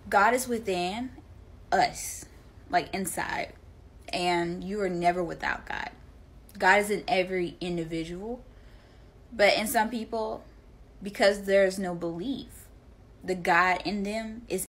God is within us, like inside, and you are never without God. God is in every individual, but in some people, because there's no belief, the God in them is